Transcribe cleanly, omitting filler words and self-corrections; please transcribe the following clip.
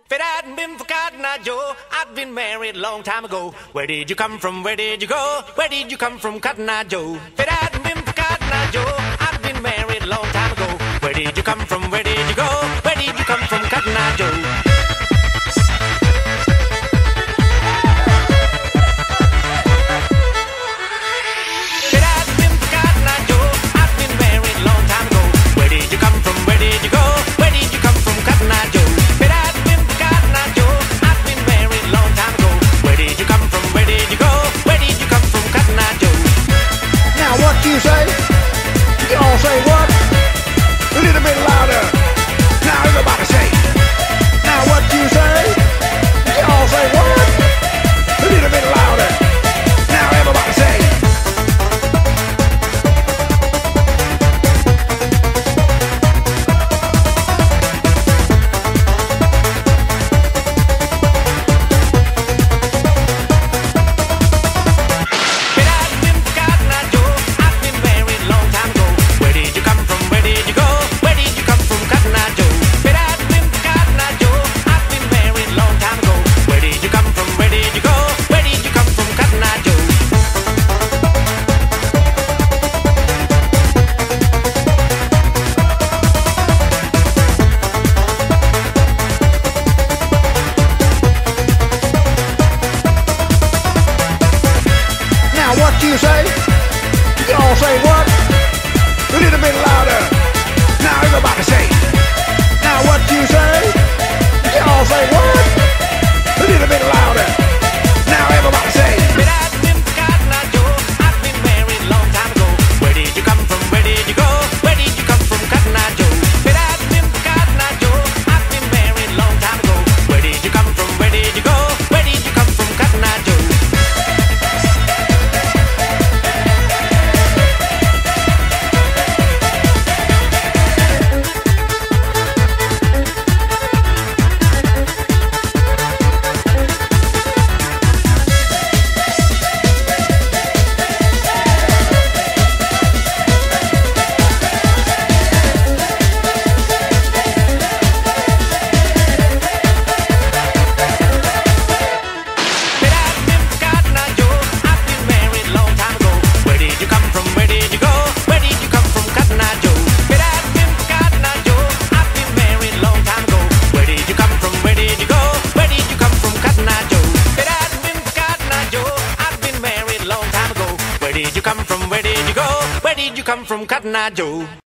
If it hadn't been for Cotton Eye Joe, I'd been married a long time ago. Where did you come from? Where did you go? Where did you come from, Cotton Eye Joe? If it hadn't been for Cotton Eye Joe, I'd been married a long time ago. Where did you come from? Where did you go? Where did you come from, Cotton Eye Joe? You say? You all say what? A little bit louder. Now everybody say. Now what you say? You all say what? A little bit louder. Now everybody say. What you say? You all say what? A little bit louder. Now everybody say. Now what you say? You all say what? A little bit louder. Now everybody say. But I've been Cotton Eye Joe. I've been married a long time ago. Where did you come from? Where did you go? Where did you come from, Cotton Eye Joe? But I've been Cotton Eye Joe. I've been married a long time ago. Where did you come from? Where did you go? Where did you come from, Cotton Eye Joe? Where did you come from? Where did you go? Where did you come from, Cotton Eye Joe?